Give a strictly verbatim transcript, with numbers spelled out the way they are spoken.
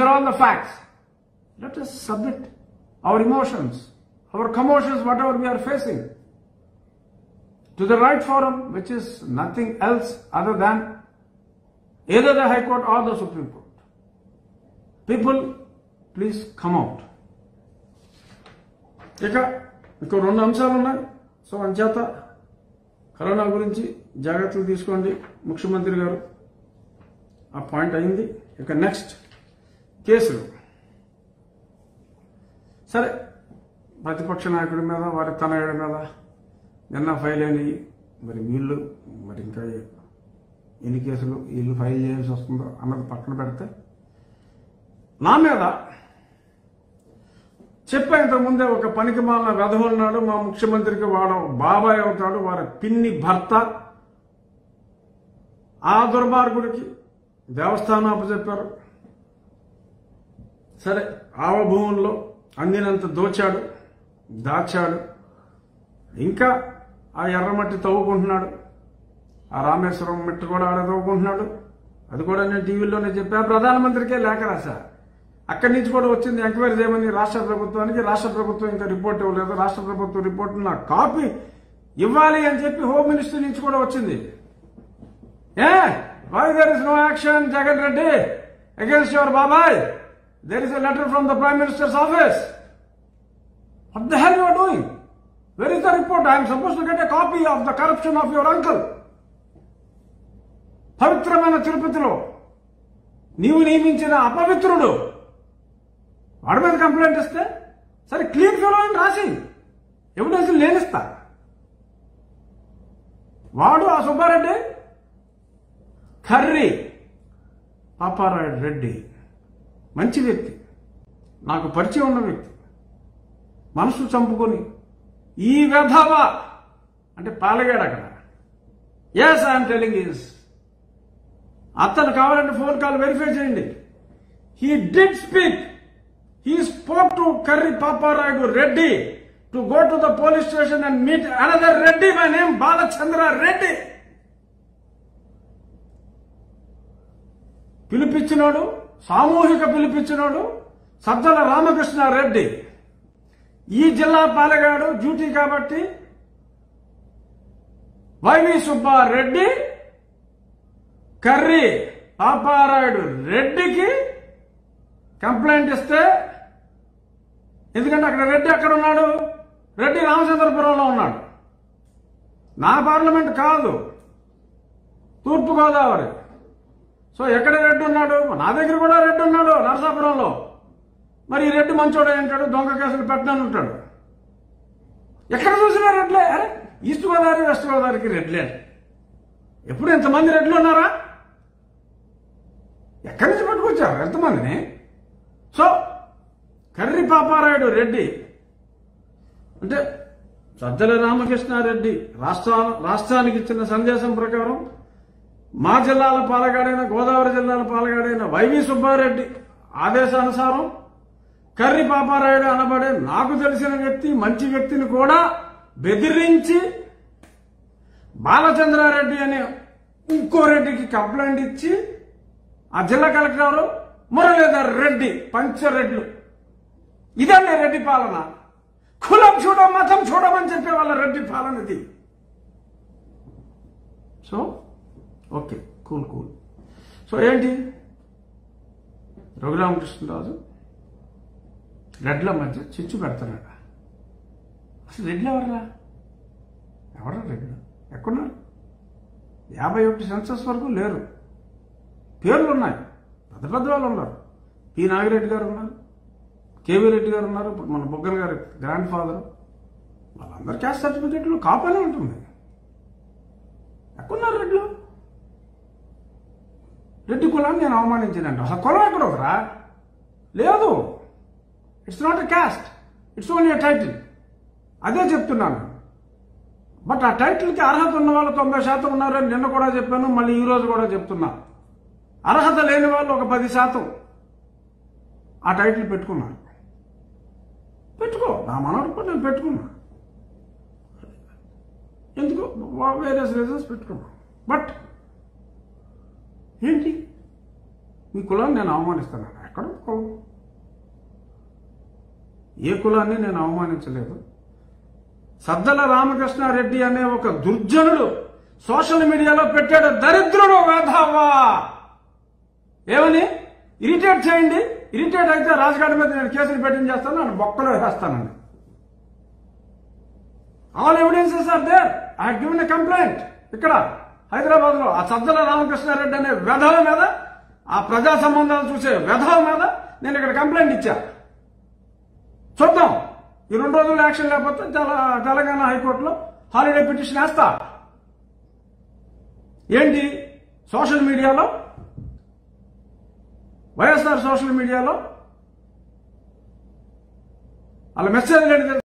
are all the facts. Let us submit our emotions, our commotions, whatever we are facing, to the right forum, which is nothing else other than either the High Court or the Supreme Court. People, please come out. ఇక ఇంకో రెండు అంశాలు ఉన్నాయి. So అంచేత corona గురించి జాగ్రత్తలు తీసుకోండి ముఖ్యమంత్రి గారు. ఆ పాయింట్ అయింది. ఇక నెక్స్ట్ కేసులు. సరే, ప్రతిపక్ష నాయకుడి మీద, వారి తనయుడి మీద నిన్న ఫైల్ అయినవి, మరి వీళ్ళు మరి ఇంకా ఎన్ని కేసులు వీళ్ళు ఫైల్ చేయాల్సి వస్తుందో అన్నది పక్కన పెడితే, నా మీద చెప్పా ఇంతకుముందే ఒక పనికి మాలిన వెధవ ఉన్నాడు మా ముఖ్యమంత్రికి, వాడు బాబాయ్ అవుతాడు, వారి పిన్ని భర్త. ఆ దుర్మార్గుడికి దేవస్థానం అప్పచెప్పారు. సరే, ఆవ భూముల్లో అందినంత దోచాడు, దాచాడు. ఇంకా ఆ ఎర్రమట్టి తవ్వుకుంటున్నాడు. ఆ రామేశ్వరం మట్టి కూడా ఆడ తవ్వుకుంటున్నాడు. అది కూడా నేను టీవీలోనే చెప్పా. ప్రధానమంత్రికే లేఖ రాశా. అక్కడి నుంచి కూడా వచ్చింది ఎంక్వైరీ చేయమని రాష్ట్ర ప్రభుత్వానికి. రాష్ట్ర ప్రభుత్వం ఇంకా రిపోర్ట్ ఇవ్వలేదు. రాష్ట్ర ప్రభుత్వం రిపోర్ట్ నా కాపీ ఇవ్వాలి అని చెప్పి హోమ్ మినిస్టర్ నుంచి కూడా వచ్చింది. ఏ why there is no action Jagan Reddy against your babai? There is a letter from the prime minister's office. What the hell you are doing? Where is the report? I'm supposed to get a copy of the corruption of your uncle. పవిత్రమైన తిరుపతిలో నీవు నియమించిన అపవిత్రుడు వాడి మీద complaint ఇస్తే, సరే clean fellow అని రాసి ఎవిడెన్స్ లేనిస్తా. వాడు ఆ సుబ్బారెడ్డి కర్రీ పాపారాయుడు రెడ్డి మంచి వ్యక్తి, నాకు పరిచయం ఉన్న వ్యక్తి. మనసు చంపుకొని ఈ వెధవ అంటే పాలగాడు అక్కడ. ఎస్ ఐఎమ్ టెలింగ్ ఈస్ అతను కావాలంటే ఫోన్ కాల్ వెరిఫై చేయండి. He did speak. He spoke to Karri Paparayudu Reddy to go to the police station and meet another Reddy by name Balachandra Reddy. పిలిపించినోడు, సామూహిక పిలిపించినోడు సజ్జల రామకృష్ణ రెడ్డి. ఈ జిల్లా పాలగాడు డ్యూటీ కాబట్టి వైవి సుబ్బారెడ్డి కర్రి పాపారాయుడు రెడ్డికి కంప్లైంట్ ఇస్తే, ఎందుకంటే అక్కడ రెడ్డి అక్కడ ఉన్నాడు, రెడ్డి రామచంద్రపురంలో ఉన్నాడు. నా పార్లమెంట్ కాదు, తూర్పుగోదావరి. సో ఎక్కడ రెడ్డి ఉన్నాడు? నా దగ్గర కూడా రెడ్డి ఉన్నాడు నరసాపురంలో. మరి ఈ రెడ్డి మంచోడే అంటాడు, దొంగ కేసులు పెట్టనని ఉంటాడు. ఎక్కడ చూసినా రెడ్లే. అరే ఈస్ట్ గోదావరి వెస్ట్ గోదావరికి రెడ్లే. ఎప్పుడు ఎంతమంది రెడ్లు ఉన్నారా? ఎక్కడి నుంచి పట్టుకొచ్చారు ఎంతమందిని? సో కర్రి పాపారాయుడు రెడ్డి అంటే సజ్జల రామకృష్ణారెడ్డి రాష్ట్ర రాష్ట్రానికి ఇచ్చిన సందేశం ప్రకారం మా జిల్లాల పాలగాడైన, గోదావరి జిల్లాల పాలగాడైన వైవి సుబ్బారెడ్డి ఆదేశానుసారం కర్రి పాపారాయుడు అనబడే నాకు తెలిసిన వ్యక్తి, మంచి వ్యక్తిని కూడా బెదిరించి బాలచంద్రారెడ్డి అనే ఇంకో రెడ్డికి కంప్లైంట్ ఇచ్చి ఆ జిల్లా కలెక్టర్ మురళీధర్ రెడ్డి పంచరెడ్లు. ఇదండి రెడ్డి పాలన. కులం చూడ, మతం చూడమని చెప్పే వాళ్ళ రెడ్డి పాలన ఇది. So okay, cool cool. So ఏంటి, రఘురామకృష్ణరాజు రెడ్ల మధ్య చిచ్చు పెడుతున్నాడు. అసలు రెడ్లు ఎవర్రా? ఎవరా రెడ్లు? ఎక్కడున్నారు? యాభై ఒకటి సెన్సస్ వరకు లేరు. పేర్లు ఉన్నాయి, పెద్ద పెద్ద వాళ్ళు ఉన్నారు. పి నాగిరెడ్డి గారు ఉన్నారు, కేవీ రెడ్డి గారు ఉన్నారు, ఇప్పుడు మన బొగ్గన గారి గ్రాండ్ ఫాదర్. వాళ్ళందరూ క్యాస్ట్ సర్టిఫికేట్లు కాపనే ఉంటుంది. ఎక్కడున్నారు రెడ్లు? రెడ్డి కులాన్ని నేను అవమానించానంట. అసలు కులం ఎక్కడ ఒకరా లేదు. It's not a caste, it's only a title. అదే చెప్తున్నాను. బట్ ఆ టైటిల్కి అర్హత ఉన్న వాళ్ళు తొంభై శాతం ఉన్నారని నిన్న కూడా చెప్పాను, మళ్ళీ ఈ రోజు కూడా చెప్తున్నా. అర్హత లేని వాళ్ళు ఒక పది శాతం ఆ టైటిల్ పెట్టుకున్నారు. పెట్టుకో, నా మనవడు కూడా నేను పెట్టుకున్నా. ఎందుకు వేరియస్ రీజన్స్ పెట్టుకున్నా. బట్ ఏంటి, మీ కులాన్ని నేను అవమానిస్తాను. ఎక్కడ కులం? ఏ కులాన్ని నేను అవమానించలేదు. సద్దల రామకృష్ణారెడ్డి అనే ఒక దుర్జనుడు సోషల్ మీడియాలో పెట్టాడు, దరిద్రుడు వేధవా ఏమని ఇరిటేట్ చేయండి, ఇరిటేట్ అయితే రాజఘాట్ మీద నేను కేసులు పెట్టింగ్ చేస్తాను, నన్ను బొక్కలో వేస్తానండి. All evidences are there. I have given a complaint ఇక్కడ హైదరాబాద్ లో ఆ సద్దల రామకృష్ణారెడ్డి అనే వెధవ మీద, ఆ ప్రజా సంబంధాలు చూసే వెధవ మీద నేను ఇక్కడ కంప్లైంట్ ఇచ్చా. చూద్దాం, ఈ రెండు రోజులు యాక్షన్ లేకపోతే తెలంగాణ హైకోర్టులో హాలిడే పిటిషన్ వేస్తా. ఏంటి సోషల్ మీడియాలో, వైఎస్ఆర్ సోషల్ మీడియాలో వాళ్ళ మెసేజ్లు ఏంటి తెలుసా?